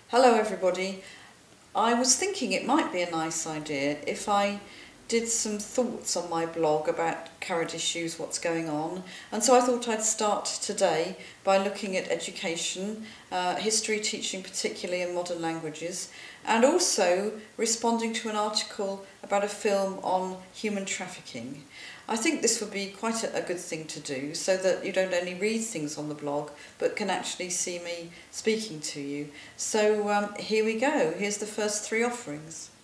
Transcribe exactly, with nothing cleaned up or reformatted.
Hello everybody. I was thinking it might be a nice idea if I did some thoughts on my blog about current issues, what's going on, and so I thought I'd start today by looking at education, uh, history teaching particularly in modern languages, and also responding to an article about a film on human trafficking. I think this would be quite a, a good thing to do so that you don't only read things on the blog but can actually see me speaking to you. So um, here we go, here's the first three offerings.